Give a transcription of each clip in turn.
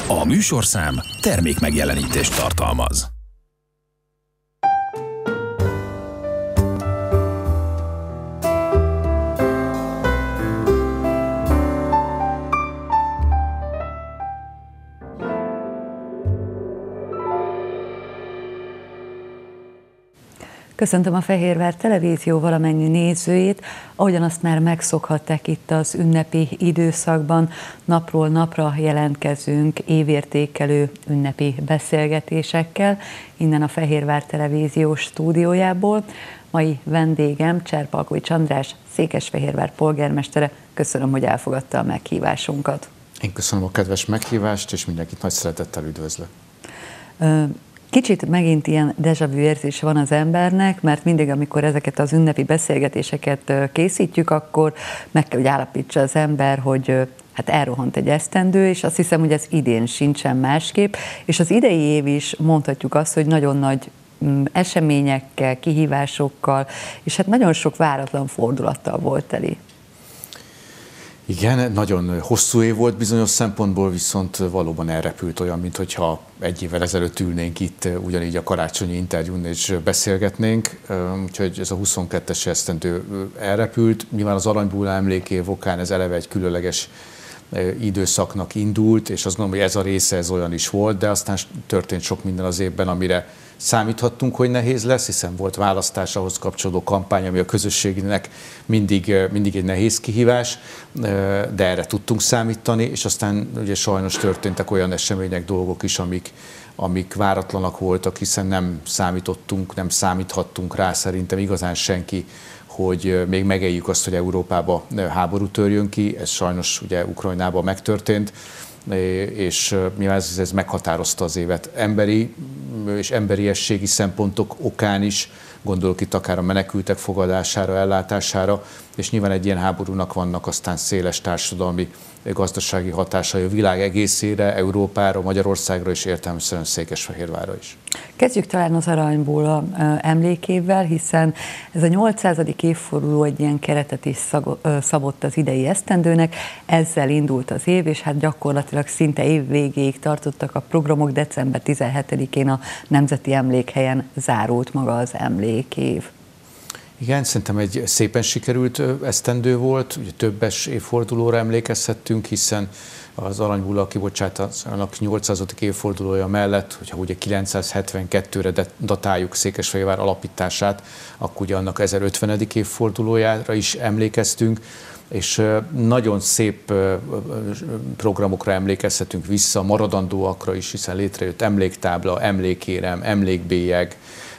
A műsorszám termékmegjelenítést tartalmaz. Köszöntöm a Fehérvár Televízió valamennyi nézőjét, ahogyan azt már megszokhatták itt az ünnepi időszakban, napról napra jelentkezünk évértékelő ünnepi beszélgetésekkel, innen a Fehérvár Televízió stúdiójából. Mai vendégem Cserpalkovics András, Székesfehérvár polgármestere. Köszönöm, hogy elfogadta a meghívásunkat. Én köszönöm a kedves meghívást, és mindenkit nagy szeretettel üdvözlök. Kicsit megint ilyen déjà vu érzése van az embernek, mert mindig, amikor ezeket az ünnepi beszélgetéseket készítjük, akkor meg kell, hogy állapítsa az ember, hogy hát elrohant egy esztendő, és azt hiszem, hogy ez idén sincsen másképp, és az idei év is mondhatjuk azt, hogy nagyon nagy eseményekkel, kihívásokkal, és hát nagyon sok váratlan fordulattal volt teli. Igen, nagyon hosszú év volt bizonyos szempontból, viszont valóban elrepült olyan, mintha egy évvel ezelőtt ülnénk itt, ugyanígy a karácsonyi interjún és beszélgetnénk, úgyhogy ez a 22-es esztendő elrepült. Nyilván az Aranybúla emlékév okán ez eleve egy különleges időszaknak indult, és azt gondolom, hogy ez a része ez olyan is volt, de aztán történt sok minden az évben, amire számíthattunk, hogy nehéz lesz, hiszen volt választás, ahhoz kapcsolódó kampány, ami a közösségnek mindig egy nehéz kihívás, de erre tudtunk számítani, és aztán ugye sajnos történtek olyan események, dolgok is, amik váratlanak voltak, hiszen nem számítottunk, nem számíthattunk rá szerintem igazán senki, hogy még megéljük azt, hogy Európába háború törjön ki, ez sajnos ugye Ukrajnában megtörtént, és nyilván ez meghatározta az évet emberi és emberiességi szempontok okán is, gondolok itt akár a menekültek fogadására, ellátására, és nyilván egy ilyen háborúnak vannak aztán széles társadalmi, gazdasági hatásai a világ egészére, Európára, Magyarországra és értelemszerűen Székesfehérvárra is. Kezdjük talán az Aranybúla emlékével, hiszen ez a 800. évforduló egy ilyen keretet is szabott az idei esztendőnek, ezzel indult az év, és hát gyakorlatilag szinte év végéig tartottak a programok, december 17-én a Nemzeti Emlékhelyen zárult maga az emlékév. Igen, szerintem egy szépen sikerült esztendő volt, ugye többes évfordulóra emlékezhettünk, hiszen az Aranybúla kibocsátásának 800. évfordulója mellett, hogyha ugye 972-re datáljuk Székesfehérvár alapítását, akkor ugye annak 1050. évfordulójára is emlékeztünk, és nagyon szép programokra emlékezhetünk vissza, maradandóakra is, hiszen létrejött emléktábla, emlékérem, emlékbélyeg,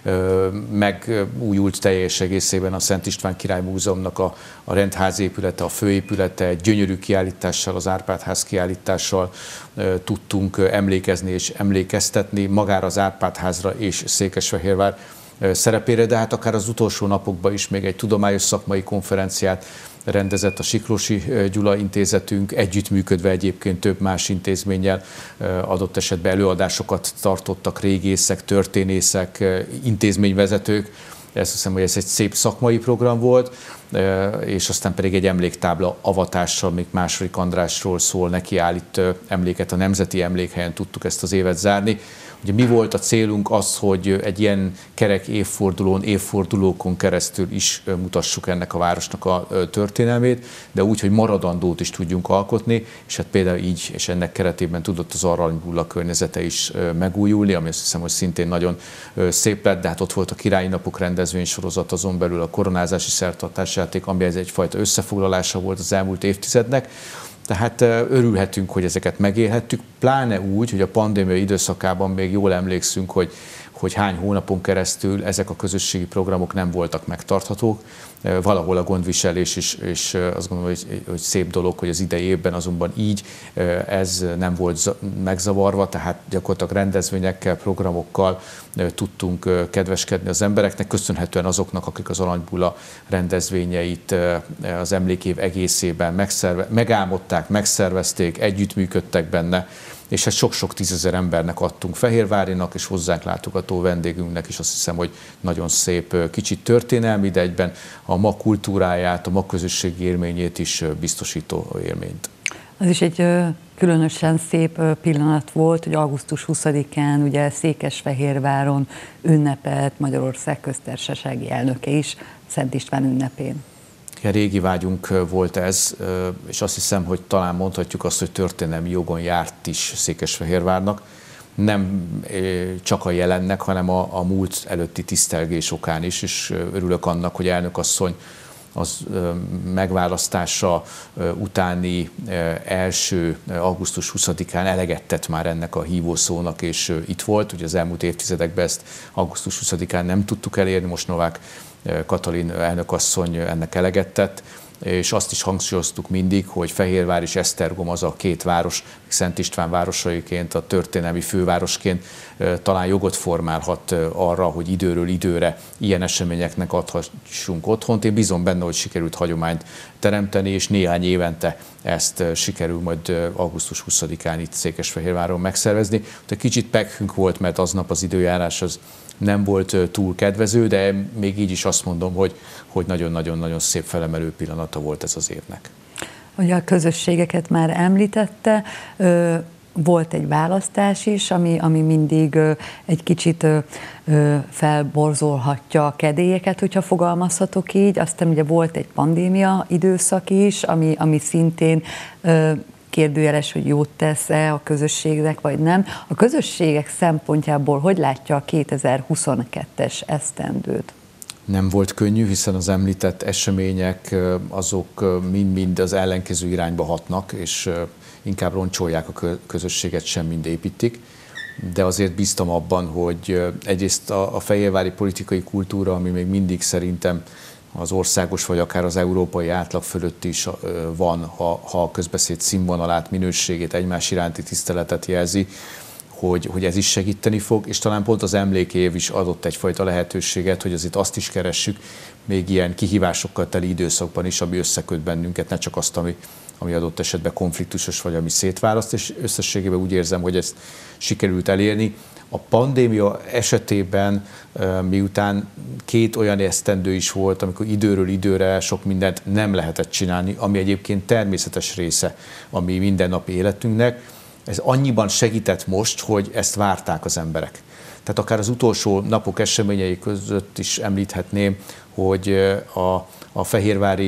megújult teljes egészében a Szent István Király Múzeumnak a rendház épülete, a főépülete, egy gyönyörű kiállítással, az Árpád-ház kiállítással tudtunk emlékezni és emlékeztetni magára az Árpád-házra és Székesfehérvár szerepére, de hát akár az utolsó napokban is még egy tudományos szakmai konferenciát rendezett a Siklósi Gyula Intézetünk, együttműködve egyébként több más intézménnyel, adott esetben előadásokat tartottak régészek, történészek, intézményvezetők. Ezt hiszem, hogy ez egy szép szakmai program volt, és aztán pedig egy emléktábla avatással, még II. Andrásról szól, nekiállít emléket a Nemzeti Emlékhelyen tudtuk ezt az évet zárni. Ugye mi volt a célunk az, hogy egy ilyen kerek évfordulókon keresztül is mutassuk ennek a városnak a történelmét, de úgy, hogy maradandót is tudjunk alkotni, és hát például így, és ennek keretében tudott az Aranybúla környezete is megújulni, ami azt hiszem, hogy szintén nagyon szép lett, de hát ott volt a Királyi Napok rendezvénysorozat, azon belül a koronázási szertartásjáték, ami ez egyfajta összefoglalása volt az elmúlt évtizednek. Tehát örülhetünk, hogy ezeket megélhettük, pláne úgy, hogy a pandémia időszakában még jól emlékszünk, hogy hány hónapon keresztül ezek a közösségi programok nem voltak megtarthatók. Valahol a gondviselés is, és azt gondolom, hogy szép dolog, hogy az idei évben azonban így ez nem volt megzavarva, tehát gyakorlatilag rendezvényekkel, programokkal tudtunk kedveskedni az embereknek, köszönhetően azoknak, akik az Aranybúla rendezvényeit az emlékév egészében megálmodták, megszervezték, együttműködtek benne, és hát sok-sok tízezer embernek adtunk Fehérvárinak, és hozzánk látogató vendégünknek is azt hiszem, hogy nagyon szép kicsit történelmi, de egyben a ma kultúráját, a ma közösségi élményét is biztosító élményt. Az is egy különösen szép pillanat volt, hogy augusztus 20-án ugye Székesfehérváron ünnepelt Magyarország köztársasági elnöke is Szent István ünnepén. Régi vágyunk volt ez, és azt hiszem, hogy talán mondhatjuk azt, hogy történelmi jogon járt is Székesfehérvárnak. Nem csak a jelennek, hanem a múlt előtti tisztelgés okán is, és örülök annak, hogy elnökasszony az megválasztása utáni első augusztus 20-án eleget tett már ennek a hívószónak, és itt volt. Ugye az elmúlt évtizedekben ezt augusztus 20-án nem tudtuk elérni, most Novák Katalin elnökasszony ennek eleget tett, és azt is hangsúlyoztuk mindig, hogy Fehérvár és Esztergom az a két város, Szent István városaiként, a történelmi fővárosként talán jogot formálhat arra, hogy időről időre ilyen eseményeknek adhassunk otthont. Én bízom benne, hogy sikerült hagyományt teremteni, és néhány évente ezt sikerül majd augusztus 20-án itt Székesfehérváron megszervezni. De kicsit pekhünk volt, mert aznap az időjárás az nem volt túl kedvező, de még így is azt mondom, hogy nagyon-nagyon szép felemelő pillanata volt ez az évnek. Ugye a közösségeket már említette, volt egy választás is, ami mindig egy kicsit felborzolhatja a kedélyeket, hogyha fogalmazhatok így. Aztán ugye volt egy pandémia időszak is, ami szintén kérdőjeles, hogy jót tesz-e a közösségnek, vagy nem. A közösségek szempontjából hogy látja a 2022-es esztendőt? Nem volt könnyű, hiszen az említett események azok mind-mind az ellenkező irányba hatnak, és inkább roncsolják a közösséget, sem mind építik. De azért bíztam abban, hogy egyrészt a fehérvári politikai kultúra, ami még mindig szerintem az országos vagy akár az európai átlag fölött is van, ha a közbeszéd színvonalát, minőségét, egymás iránti tiszteletet jelzi, hogy ez is segíteni fog, és talán pont az emlékév is adott egyfajta lehetőséget, hogy azért azt is keressük még ilyen kihívásokkal teli időszakban is, ami összeköt bennünket, ne csak azt, ami adott esetben konfliktusos, vagy ami szétválaszt, és összességében úgy érzem, hogy ezt sikerült elérni. A pandémia esetében, miután két olyan esztendő is volt, amikor időről időre sok mindent nem lehetett csinálni, ami egyébként természetes része a mi mindennapi életünknek, ez annyiban segített most, hogy ezt várták az emberek. Tehát akár az utolsó napok eseményei között is említhetném, hogy a fehérvári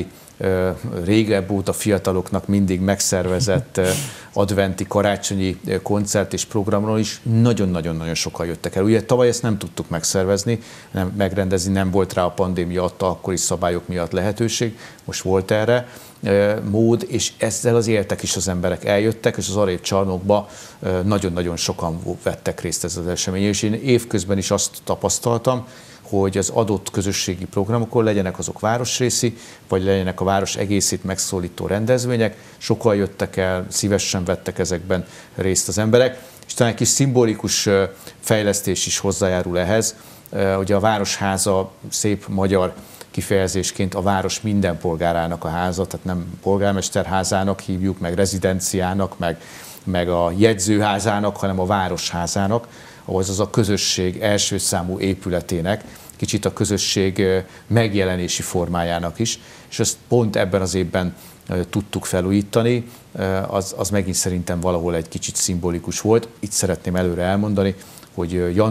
régebb óta fiataloknak mindig megszervezett adventi, karácsonyi koncert és programról is nagyon-nagyon sokan jöttek el. Ugye tavaly ezt nem tudtuk megszervezni, megrendezni, nem volt rá a pandémia adta akkori szabályok miatt lehetőség, most volt erre mód, és ezzel az éltek is az emberek, eljöttek, és az Arép csarnokba nagyon-nagyon sokan vettek részt ez az esemény, és én évközben is azt tapasztaltam, hogy az adott közösségi programokon legyenek azok városrészi, vagy legyenek a város egészét megszólító rendezvények, sokan jöttek el, szívesen vettek ezekben részt az emberek, és talán egy kis szimbolikus fejlesztés is hozzájárul ehhez. Ugye a Városháza szép magyar kifejezésként a város minden polgárának a háza, tehát nem polgármesterházának hívjuk, meg rezidenciának, meg a jegyzőházának, hanem a városházának, az a közösség első számú épületének, kicsit a közösség megjelenési formájának is, és ezt pont ebben az évben tudtuk felújítani, az megint szerintem valahol egy kicsit szimbolikus volt. Itt szeretném előre elmondani, hogy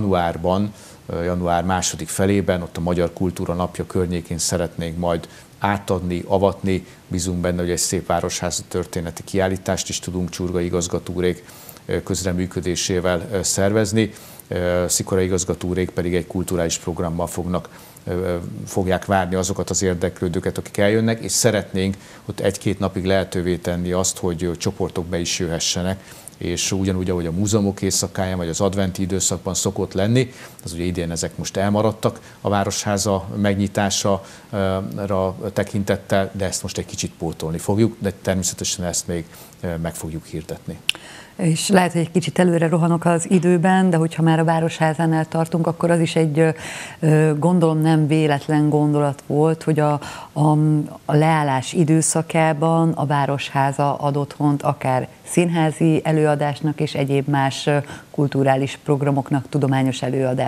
január második felében, ott a Magyar Kultúra Napja környékén szeretnénk majd átadni, avatni, bízunk benne, hogy egy szép városháza történeti kiállítást is tudunk Csurga igazgatórék közreműködésével szervezni. Szikora igazgatórék pedig egy kulturális programmal fogják várni azokat az érdeklődőket, akik eljönnek, és szeretnénk ott egy-két napig lehetővé tenni azt, hogy csoportok be is jöhessenek, és ugyanúgy, ahogy a múzeumok éjszakáján, vagy az adventi időszakban szokott lenni, az ugye idén ezek most elmaradtak a Városháza megnyitására tekintettel, de ezt most egy kicsit pótolni fogjuk, de természetesen ezt még meg fogjuk hirdetni. És lehet, hogy egy kicsit előre rohanok az időben, de hogyha már a Városházánál tartunk, akkor az is egy, gondolom nem véletlen gondolat volt, hogy a leállás időszakában a Városháza ad otthont akár színházi előadásnak és egyéb más kulturális programoknak, tudományos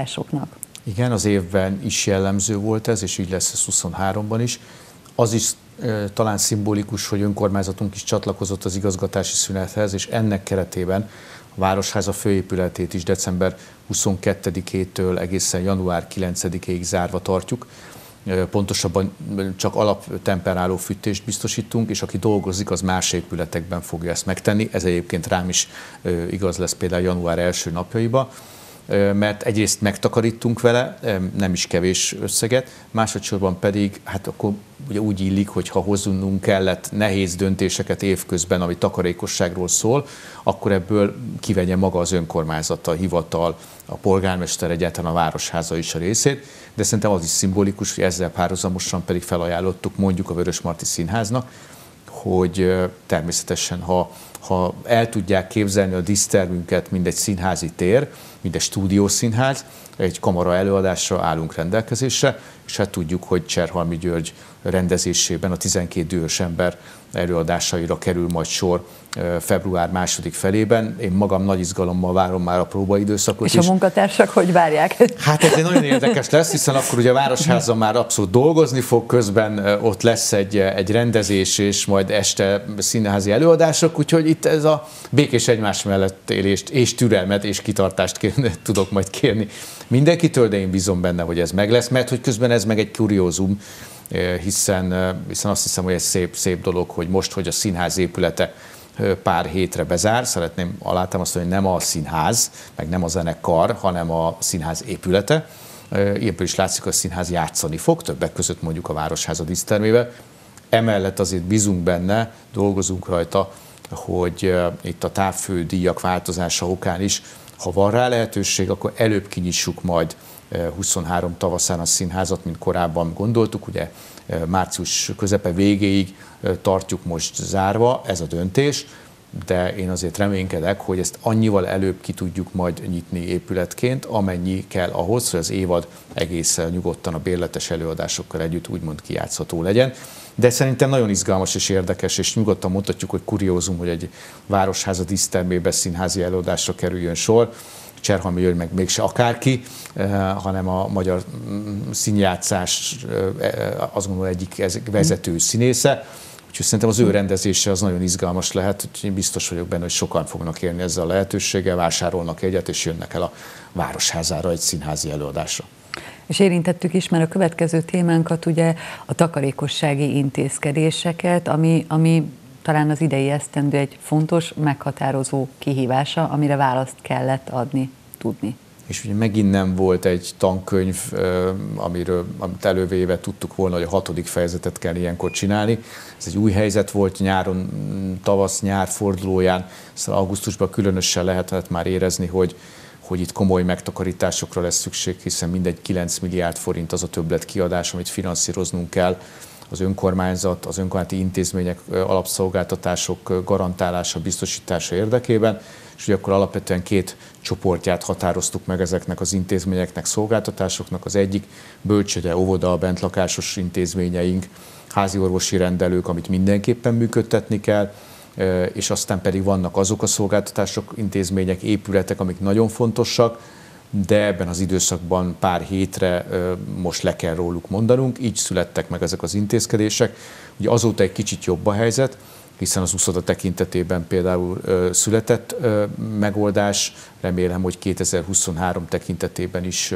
előadásoknak. Igen, az évben is jellemző volt ez, és így lesz ez 23-ban is. Az is talán szimbolikus, hogy önkormányzatunk is csatlakozott az igazgatási szünethez, és ennek keretében a Városháza főépületét is december 22-től egészen január 9-ig zárva tartjuk. Pontosabban csak alaptemperáló fűtést biztosítunk, és aki dolgozik, az más épületekben fogja ezt megtenni. Ez egyébként rám is igaz lesz például január első napjaiba, mert egyrészt megtakarítunk vele, nem is kevés összeget, másodszorban pedig hát akkor ugye úgy illik, hogy ha hozzunk kellett nehéz döntéseket évközben, ami takarékosságról szól, akkor ebből kivegye maga az önkormányzat, a hivatal, a polgármester, egyáltalán a Városháza is a részét, de szerintem az is szimbolikus, hogy ezzel párhuzamosan pedig felajánlottuk mondjuk a Vörösmarty Színháznak, hogy természetesen, ha el tudják képzelni a dísztermünket, mint egy színházi tér, mint egy stúdiószínház, egy kamara előadásra állunk rendelkezésre, és hát tudjuk, hogy Cserhalmi György rendezésében a 12 dühös ember előadásaira kerül majd sor február második felében. Én magam nagy izgalommal várom már a próbaidőszakot. És a munkatársak hogy várják? Hát ez egy nagyon érdekes lesz, hiszen akkor ugye a Városháza már abszolút dolgozni fog, közben ott lesz egy rendezés, és majd este színházi előadások, úgyhogy itt ez a békés egymás mellett élést és türelmet és kitartást tudok majd kérni mindenkitől, de én bízom benne, hogy ez meg lesz, mert hogy közben ez meg egy kuriózum, hiszen azt hiszem, hogy ez szép dolog, hogy most, hogy a színház épülete pár hétre bezár, szeretném alátámasztani, hogy nem a színház, meg nem a zenekar, hanem a színház épülete. Ilyenből is látszik, hogy a színház játszani fog, többek között mondjuk a Városháza dísztermével. Emellett azért bízunk benne, dolgozunk rajta, hogy itt a távfődíjak változása okán is, ha van rá lehetőség, akkor előbb kinyissuk majd 23 tavaszán a színházat, mint korábban gondoltuk. Ugye március közepe végéig tartjuk most zárva, ez a döntés, de én azért reménykedek, hogy ezt annyival előbb ki tudjuk majd nyitni épületként, amennyi kell ahhoz, hogy az évad egészen nyugodtan a bérletes előadásokkal együtt úgymond kijátszható legyen. De szerintem nagyon izgalmas és érdekes, és nyugodtan mondhatjuk, hogy kuriózum, hogy egy Városháza dísztermében színházi előadásra kerüljön sor. Cserhalmi György meg mégse akárki, hanem a magyar színjátszás, azt gondolom, egyik vezető színésze. Úgyhogy szerintem az ő rendezése az nagyon izgalmas lehet, úgyhogy biztos vagyok benne, hogy sokan fognak élni ezzel a lehetőséggel, vásárolnak egyet, és jönnek el a Városházára egy színházi előadásra. És érintettük is már a következő témánkat, ugye a takarékossági intézkedéseket, ami talán az idei esztendő egy fontos, meghatározó kihívása, amire választ kellett adni, tudni. És ugye megint nem volt egy tankönyv, amit elővéve tudtuk volna, hogy a 6. fejezetet kell ilyenkor csinálni. Ez egy új helyzet volt nyáron, tavasz-nyár fordulóján, szóval augusztusban különösen lehetett már érezni, hogy itt komoly megtakarításokra lesz szükség, hiszen mindegy 9 milliárd forint az a többletkiadás, amit finanszíroznunk kell. Az önkormányzat, az önkormányzati intézmények, alapszolgáltatások garantálása, biztosítása érdekében, és ugye akkor alapvetően 2 csoportját határoztuk meg ezeknek az intézményeknek, szolgáltatásoknak. Az egyik bölcsőde, óvoda, bentlakásos intézményeink, házi orvosi rendelők, amit mindenképpen működtetni kell, és aztán pedig vannak azok a szolgáltatások, intézmények, épületek, amik nagyon fontosak, de ebben az időszakban pár hétre most le kell róluk mondanunk, így születtek meg ezek az intézkedések. Ugye azóta egy kicsit jobb a helyzet, hiszen az úszoda tekintetében például született megoldás, remélem, hogy 2023 tekintetében is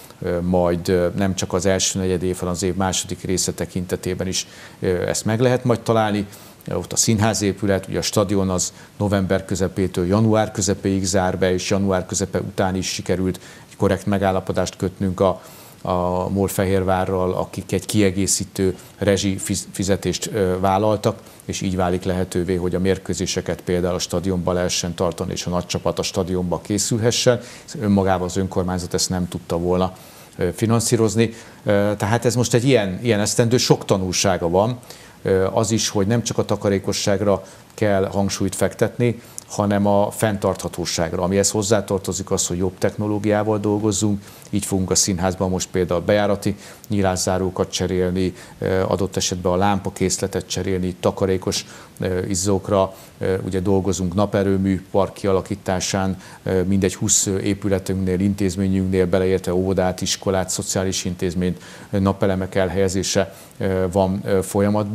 majd nem csak az első negyedév, hanem az év második része tekintetében is ezt meg lehet majd találni. Ott a színházépület, ugye a stadion az november közepétől január közepéig zár be, és január közepe után is sikerült egy korrekt megállapodást kötnünk a MOL-Fehérvárral, akik egy kiegészítő rezsi fizetést vállaltak, és így válik lehetővé, hogy a mérkőzéseket például a stadionban lehessen tartani, és a nagy csapat a stadionban készülhessen. Önmagában az önkormányzat ezt nem tudta volna finanszírozni. Tehát ez most egy ilyen esztendő, sok tanulsága van. Az is, hogy nem csak a takarékosságra kell hangsúlyt fektetni, hanem a fenntarthatóságra. Amihez hozzátartozik az, hogy jobb technológiával dolgozzunk, így fogunk a színházban most például bejárati nyílászárókat cserélni, adott esetben a lámpakészletet cserélni, takarékos izzókra, ugye dolgozunk naperőmű park kialakításán, mindegy 20 épületünknél, intézményünknél, beleértve óvodát, iskolát, szociális intézményt, napelemek elhelyezése van folyamatban,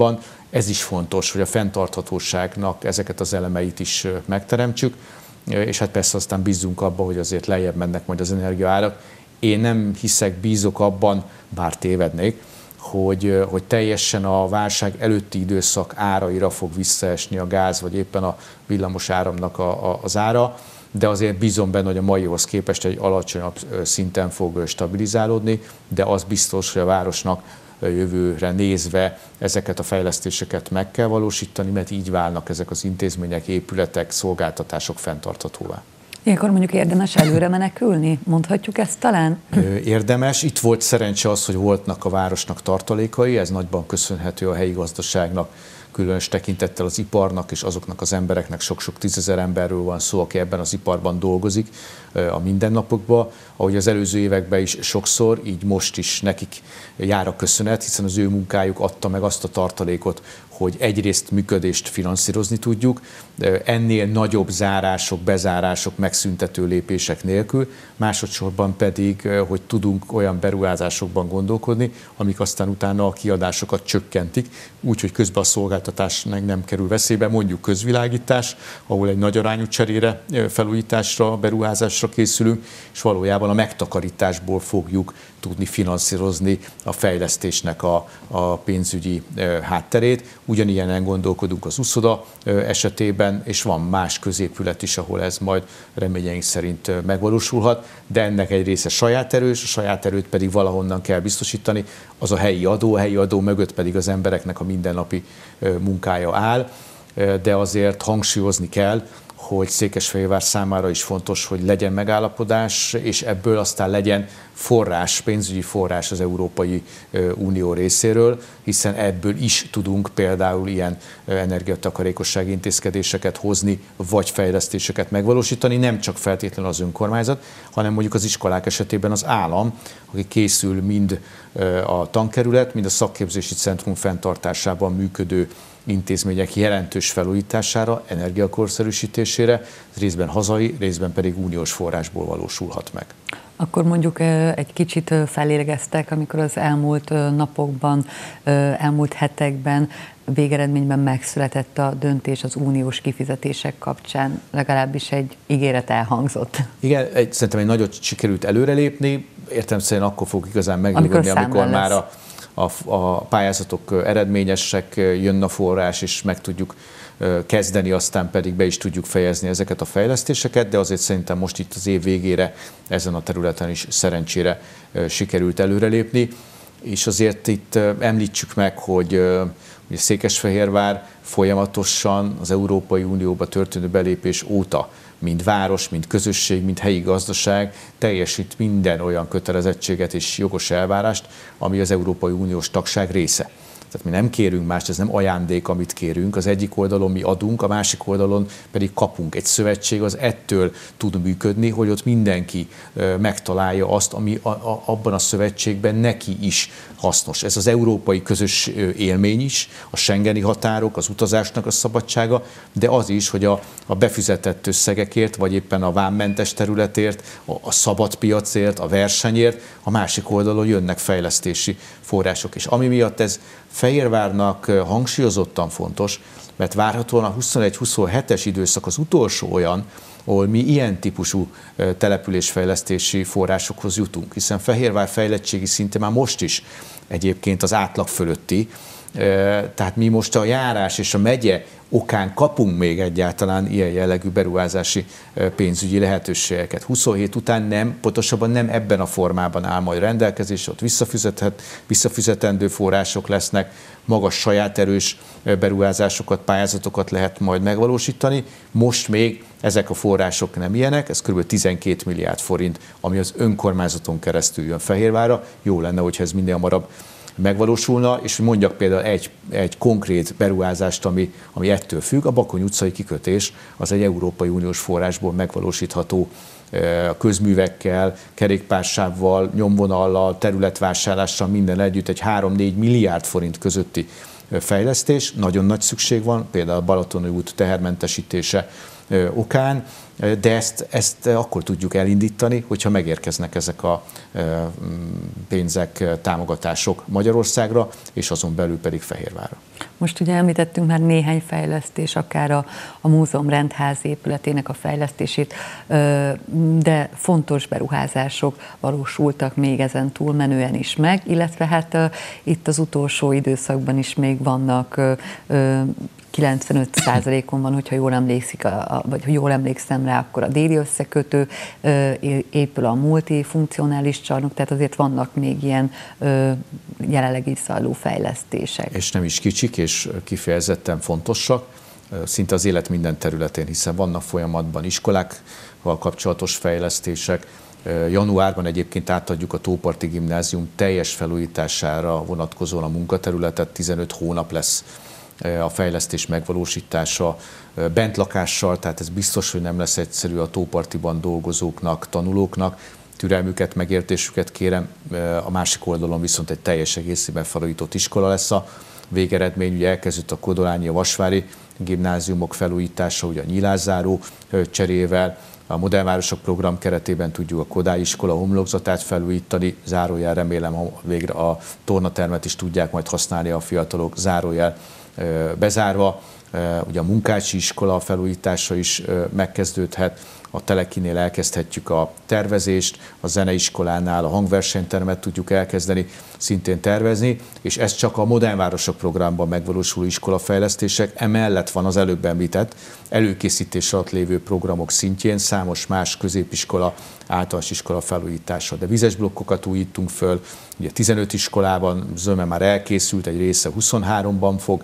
Ez is fontos, hogy a fenntarthatóságnak ezeket az elemeit is megteremtsük, és hát persze aztán bízzunk abba, hogy azért lejjebb mennek majd az energiaárak. Én nem bízok abban, bár tévednék, hogy teljesen a válság előtti időszak áraira fog visszaesni a gáz, vagy éppen a villamos áramnak az ára, de azért bízom benne, hogy a maihoz képest egy alacsonyabb szinten fog stabilizálódni, de az biztos, hogy a városnak jövőre nézve ezeket a fejlesztéseket meg kell valósítani, mert így válnak ezek az intézmények, épületek, szolgáltatások fenntarthatóvá. Ilyenkor mondjuk érdemes előre menekülni? Mondhatjuk ezt talán? Érdemes. Itt volt szerencse az, hogy voltnak a városnak tartalékai, ez nagyban köszönhető a helyi gazdaságnak, különös tekintettel az iparnak és azoknak az embereknek, sok-sok tízezer emberről van szó, aki ebben az iparban dolgozik a mindennapokban. Ahogy az előző években is sokszor, így most is nekik jár a köszönet, hiszen az ő munkájuk adta meg azt a tartalékot, hogy egyrészt működést finanszírozni tudjuk, ennél nagyobb zárások, bezárások, megszüntető lépések nélkül, másodszorban pedig, hogy tudunk olyan beruházásokban gondolkodni, amik aztán utána a kiadásokat csökkentik, úgyhogy közben a szolgáltatás nem kerül veszélybe, mondjuk közvilágítás, ahol egy nagy arányú cserére, felújításra, beruházásra készülünk, és valójában a megtakarításból fogjuk tudni finanszírozni a fejlesztésnek a pénzügyi hátterét. Ugyanilyenen gondolkodunk az uszoda esetében, és van más középület is, ahol ez majd reményeink szerint megvalósulhat, de ennek egy része saját erős, a saját erőt pedig valahonnan kell biztosítani, az a helyi adó mögött pedig az embereknek a mindennapi munkája áll, de azért hangsúlyozni kell, hogy Székesfehérvár számára is fontos, hogy legyen megállapodás, és ebből aztán legyen forrás, pénzügyi forrás az Európai Unió részéről, hiszen ebből is tudunk például ilyen energiatakarékossági intézkedéseket hozni, vagy fejlesztéseket megvalósítani, nem csak feltétlenül az önkormányzat, hanem mondjuk az iskolák esetében az állam, aki készül mind a tankerület, mind a szakképzési centrum fenntartásában működő intézmények jelentős felújítására, energiakorszerűsítésére, részben hazai, részben pedig uniós forrásból valósulhat meg. Akkor mondjuk egy kicsit fellélegeztek, amikor az elmúlt napokban, elmúlt hetekben végeredményben megszületett a döntés az uniós kifizetések kapcsán, legalábbis egy ígéret elhangzott. Igen, szerintem egy nagyot sikerült előrelépni, értelemszerűen akkor fog igazán megnyugodni, amikor már a pályázatok eredményesek, jön a forrás, és meg tudjuk kezdeni, aztán pedig be is tudjuk fejezni ezeket a fejlesztéseket, de azért szerintem most itt az év végére ezen a területen is szerencsére sikerült előrelépni. És azért itt említsük meg, hogy Székesfehérvár folyamatosan az Európai Unióba történő belépés óta mind város, mind közösség, mind helyi gazdaság teljesít minden olyan kötelezettséget és jogos elvárást, ami az Európai Uniós tagság része. Tehát mi nem kérünk mást, ez nem ajándék, amit kérünk. Az egyik oldalon mi adunk, a másik oldalon pedig kapunk. Egy szövetség az ettől tud működni, hogy ott mindenki megtalálja azt, ami abban a szövetségben neki is hasznos. Ez az európai közös élmény is, a schengeni határok, az utazásnak a szabadsága, de az is, hogy a befizetett összegekért, vagy éppen a vámmentes területért, a szabad piacért, a versenyért, a másik oldalon jönnek fejlesztési források. És ami miatt ez Fehérvárnak hangsúlyozottan fontos, mert várhatóan a 21-27-es időszak az utolsó olyan, ahol mi ilyen típusú településfejlesztési forrásokhoz jutunk, hiszen Fehérvár fejlettségi szinte már most is egyébként az átlag fölötti, tehát mi most a járás és a megye okán kapunk még egyáltalán ilyen jellegű beruházási pénzügyi lehetőségeket. 27 után nem, pontosabban nem ebben a formában áll majd rendelkezésre, ott visszafizetendő források lesznek, magas saját erős beruházásokat, pályázatokat lehet majd megvalósítani. Most még ezek a források nem ilyenek, ez kb. 12 milliárd forint, ami az önkormányzaton keresztül jön Fehérvárra. Jó lenne, hogyha ez minél hamarabb megvalósulna, és mondjak például egy konkrét beruházást, ami ettől függ, a Bakony utcai kikötés, az egy Európai Uniós forrásból megvalósítható közművekkel, kerékpársávval, nyomvonallal, területvásárlással, minden együtt egy 3-4 milliárd forint közötti fejlesztés. Nagyon nagy szükség van, például a Balatoni út tehermentesítése, okán, de ezt akkor tudjuk elindítani, hogyha megérkeznek ezek a pénzek, támogatások Magyarországra, és azon belül pedig Fehérvárra. Most ugye említettünk már néhány fejlesztés, akár a múzeum rendház épületének a fejlesztését, de fontos beruházások valósultak még ezen túlmenően is meg, illetve hát itt az utolsó időszakban is még vannak 95%-on van, hogyha jól emlékszik, vagy ha jól emlékszem rá, akkor a déli összekötő, épül a multifunkcionális csarnok, tehát azért vannak még ilyen jelenleg is zajló fejlesztések. És nem is kicsik, és kifejezetten fontosak, szinte az élet minden területén, hiszen vannak folyamatban iskolákkal kapcsolatos fejlesztések. Januárban egyébként átadjuk a Tóparti Gimnázium teljes felújítására vonatkozóan a munkaterületet, 15 hónap lesz a fejlesztés megvalósítása bentlakással, tehát ez biztos, hogy nem lesz egyszerű a Tópartiban dolgozóknak, tanulóknak. Türelmüket, megértésüket kérem, a másik oldalon viszont egy teljes egészében felújított iskola lesz a végeredmény. Ugye elkezdődött a Kodolányi, a Vasvári gimnáziumok felújítása, ugye a nyílászáró cserével, a Modellvárosok program keretében tudjuk a Kodály iskola homlokzatát felújítani, zárójel, remélem végre a tornatermet is tudják majd használni a fiatalok, zárójel bezárva. Ugye a Munkácsi iskola felújítása is megkezdődhet, a Telekinél elkezdhetjük a tervezést, a Zeneiskolánál a hangversenytermet tudjuk elkezdeni szintén tervezni, és ez csak a Modern Városok programban megvalósuló iskolafejlesztések, emellett van az előbb említett előkészítés alatt lévő programok szintjén számos más középiskola, általános iskola felújítása, de vizes blokkokat újítunk föl, ugye 15 iskolában, zöme már elkészült, egy része 23-ban fog,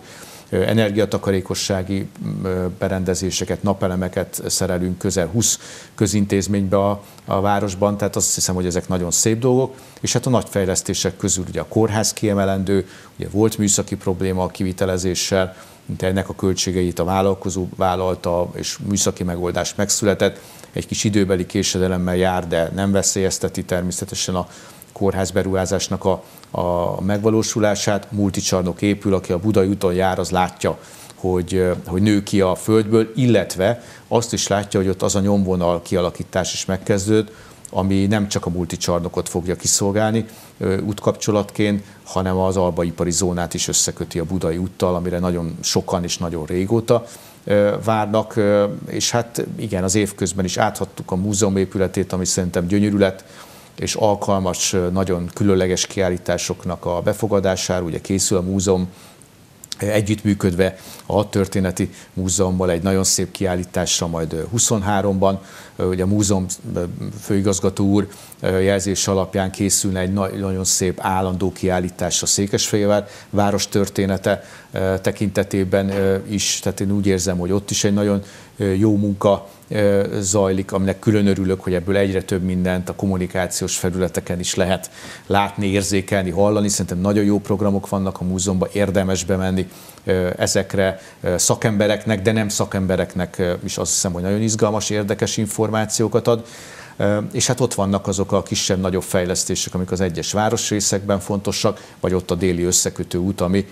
energiatakarékossági berendezéseket, napelemeket szerelünk közel 20 közintézménybe a városban, tehát azt hiszem, hogy ezek nagyon szép dolgok, és hát a nagy fejlesztések közül ugye a kórház kiemelendő, ugye volt műszaki probléma a kivitelezéssel, de ennek a költségeit a vállalkozó vállalta, és műszaki megoldás megszületett, egy kis időbeli késedelemmel jár, de nem veszélyezteti természetesen a kórház beruházásnak a megvalósulását. Multicsarnok épül, aki a Budai úton jár, az látja, hogy nő ki a földből, illetve azt is látja, hogy ott az a nyomvonal kialakítás is megkezdődött, ami nem csak a multicsarnokot fogja kiszolgálni útkapcsolatként, hanem az albaipari zónát is összeköti a Budai úttal, amire nagyon sokan és nagyon régóta várnak, és hát igen, az év közben is áthattuk a múzeum épületét, ami szerintem gyönyörű lett, és alkalmas, nagyon különleges kiállításoknak a befogadására. Ugye készül a múzeum együttműködve a Hadtörténeti Múzeummal egy nagyon szép kiállításra majd 23-ban. Ugye a múzeum főigazgató úr jelzés alapján készülne egy nagyon szép állandó kiállítás a Székesfehérvár város története tekintetében is. Tehát én úgy érzem, hogy ott is egy nagyon jó munka zajlik, aminek külön örülök, hogy ebből egyre több mindent a kommunikációs felületeken is lehet látni, érzékelni, hallani. Szerintem nagyon jó programok vannak a múzeumban, érdemes bemenni ezekre szakembereknek, de nem szakembereknek is azt hiszem, hogy nagyon izgalmas, érdekes információkat ad. És hát ott vannak azok a kisebb-nagyobb fejlesztések, amik az egyes városrészekben fontosak, vagy ott a déli összekötő út, ami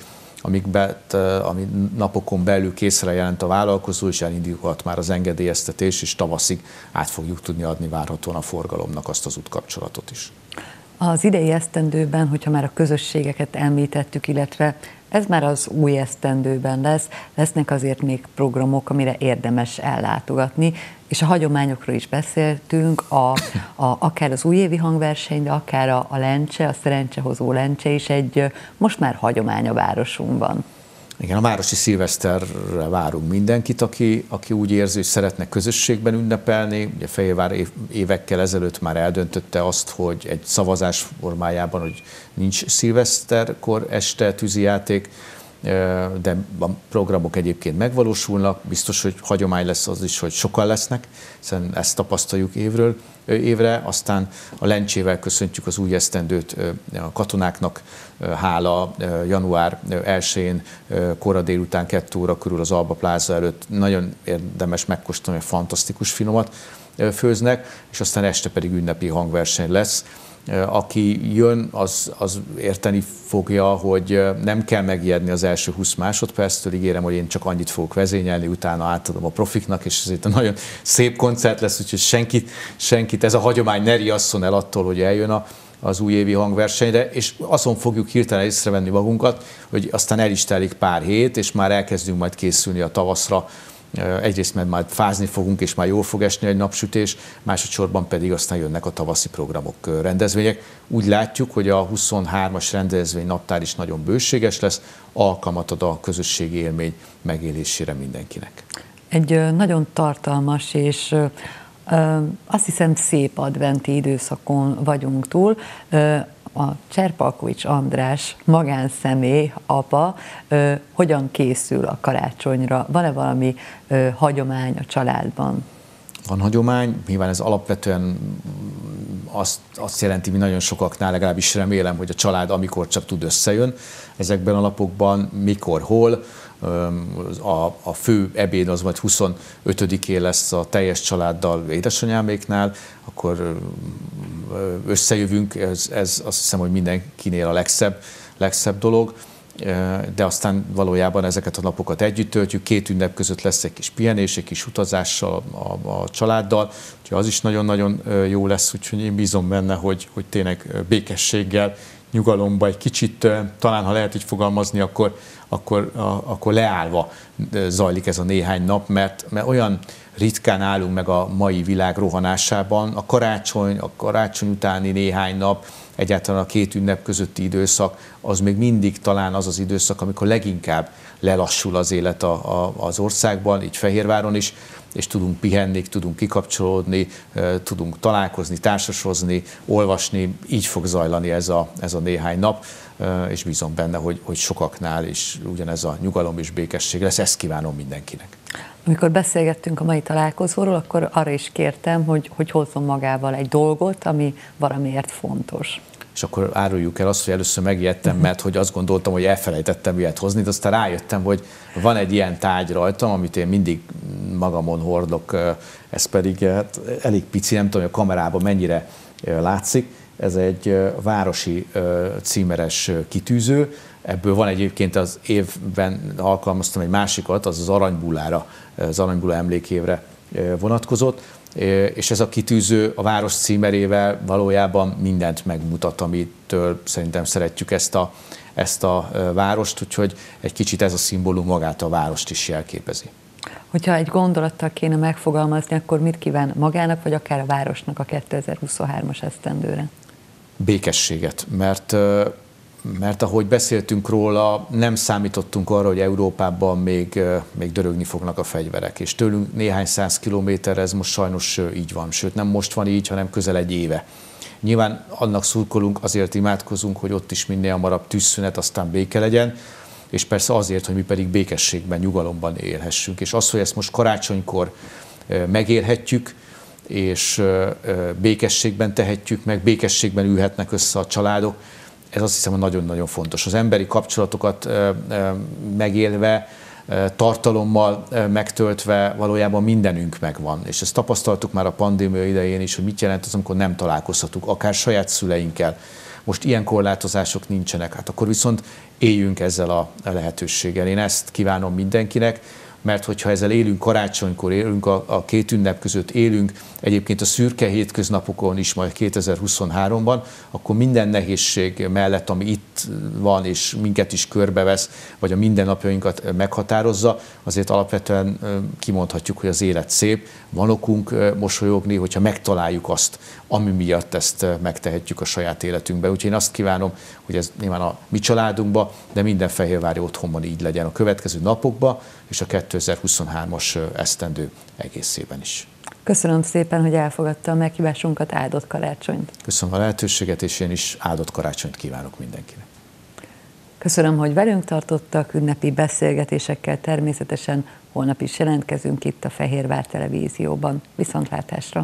napokon belül készre jelent a vállalkozó, és elindulhat már az engedélyeztetés, és tavaszig át fogjuk tudni adni várhatóan a forgalomnak azt az útkapcsolatot is. Az idei esztendőben, hogyha már a közösségeket említettük, illetve ez már az új esztendőben lesznek azért még programok, amire érdemes ellátogatni, és a hagyományokról is beszéltünk, akár az újévi hangverseny, de akár a lencse, a szerencsehozó lencse is egy most már hagyomány a városunkban. Igen, a városi szilveszterre várunk mindenkit, aki úgy érzi, hogy szeretne közösségben ünnepelni. Ugye Fehérvár évekkel ezelőtt már eldöntötte azt, hogy egy szavazás formájában, hogy nincs szilveszterkor este tűzijáték, de a programok egyébként megvalósulnak. Biztos, hogy hagyomány lesz az is, hogy sokan lesznek, hiszen ezt tapasztaljuk évről évre. Aztán a lencsével köszöntjük az új esztendőt a katonáknak, hála január 1-én kora délután 2 óra körül az Alba Pláza előtt. Nagyon érdemes megkóstolni, hogy fantasztikus finomat főznek, és aztán este pedig ünnepi hangverseny lesz. Aki jön, az érteni fogja, hogy nem kell megijedni az első 20 másodperctől, ígérem, hogy én csak annyit fogok vezényelni, utána átadom a profiknak, és ez egy nagyon szép koncert lesz, úgyhogy senkit ez a hagyomány ne riasszon el attól, hogy eljön az újévi hangversenyre, és azon fogjuk hirtelen észrevenni magunkat, hogy aztán el is telik pár hét, és már elkezdünk majd készülni a tavaszra. Egyrészt mert majd fázni fogunk, és már jól fog esni egy napsütés, másodszorban pedig aztán jönnek a tavaszi programok, rendezvények. Úgy látjuk, hogy a 23-as rendezvény naptár is nagyon bőséges lesz, alkalmat ad a közösségi élmény megélésére mindenkinek. Egy nagyon tartalmas és azt hiszem szép adventi időszakon vagyunk túl. A Cserpalkovics András magánszemély, apa, hogyan készül a karácsonyra? Van-e valami hagyomány a családban? Van hagyomány, nyilván ez alapvetően azt jelenti, mi nagyon sokaknál, legalábbis remélem, hogy a család amikor csak tud összejön ezekben a napokban, mikor, hol. A fő ebéd az majd 25-én lesz a teljes családdal édesanyáméknál, akkor összejövünk, ez azt hiszem, hogy mindenkinél a legszebb dolog, de aztán valójában ezeket a napokat együtt töltjük, 2 ünnep között lesz egy kis pihenés, egy kis utazással a családdal, úgyhogy az is nagyon-nagyon jó lesz, úgyhogy én bízom benne, hogy tényleg békességgel, nyugalomba egy kicsit, talán ha lehet így fogalmazni, akkor leállva zajlik ez a néhány nap, mert olyan ritkán állunk meg a mai világ rohanásában. A karácsony utáni néhány nap, egyáltalán a 2 ünnep közötti időszak, az még mindig talán az az időszak, amikor leginkább lelassul az élet az országban, így Fehérváron is, és tudunk pihenni, tudunk kikapcsolódni, tudunk találkozni, társasozni, olvasni, így fog zajlani ez a néhány nap, és bízom benne, hogy sokaknál is ugyanez a nyugalom és békesség lesz, ezt kívánom mindenkinek. Amikor beszélgettünk a mai találkozóról, akkor arra is kértem, hogy hozzon magával egy dolgot, ami valamiért fontos. És akkor áruljuk el azt, hogy először megijedtem, mert hogy azt gondoltam, hogy elfelejtettem ilyet hozni, de aztán rájöttem, hogy van egy ilyen tárgy rajtam, amit én mindig magamon hordok, ez pedig elég pici, nem tudom, hogy a kamerában mennyire látszik. Ez egy városi címeres kitűző, ebből van egyébként az évben alkalmaztam egy másikat, az Aranybullára, az Aranybulla emlékévre vonatkozott, és ez a kitűző a város címerével valójában mindent megmutat, amitől szerintem szeretjük ezt a várost, úgyhogy egy kicsit ez a szimbólum magát a várost is jelképezi. Hogyha egy gondolattal kéne megfogalmazni, akkor mit kíván magának, vagy akár a városnak a 2023-as esztendőre? Békességet, mert ahogy beszéltünk róla, nem számítottunk arra, hogy Európában még dörögni fognak a fegyverek, és tőlünk néhány 100 kilométerre ez most sajnos így van, sőt nem most van így, hanem közel egy éve. Nyilván annak szurkolunk, azért imádkozunk, hogy ott is minél hamarabb tűzszünet, aztán béke legyen, és persze azért, hogy mi pedig békességben, nyugalomban élhessünk. És az, hogy ezt most karácsonykor megélhetjük, és békességben tehetjük meg, békességben ülhetnek össze a családok, ez azt hiszem, hogy nagyon-nagyon fontos. Az emberi kapcsolatokat megélve, tartalommal megtöltve valójában mindenünk megvan. És ezt tapasztaltuk már a pandémia idején is, hogy mit jelent az, amikor nem találkozhatunk, akár saját szüleinkkel. Most ilyen korlátozások nincsenek, hát akkor viszont éljünk ezzel a lehetőséggel. Én ezt kívánom mindenkinek, mert hogyha ezzel élünk, karácsonykor élünk, a 2 ünnep között élünk, egyébként a szürke hétköznapokon is majd 2023-ban, akkor minden nehézség mellett, ami itt van és minket is körbevesz, vagy a mindennapjainkat meghatározza, azért alapvetően kimondhatjuk, hogy az élet szép, van okunk mosolyogni, hogyha megtaláljuk azt, ami miatt ezt megtehetjük a saját életünkben. Úgyhogy én azt kívánom, hogy ez nyilván a mi családunkban, de minden fehérvári otthonban így legyen a következő napokban, és a 2023-as esztendő egészében is. Köszönöm szépen, hogy elfogadta a meghívásunkat, áldott karácsonyt. Köszönöm a lehetőséget, és én is áldott karácsonyt kívánok mindenkinek. Köszönöm, hogy velünk tartottak, ünnepi beszélgetésekkel természetesen holnap is jelentkezünk itt a Fehérvár Televízióban. Viszontlátásra!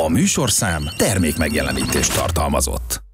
A műsorszám termék megjelenítést tartalmazott.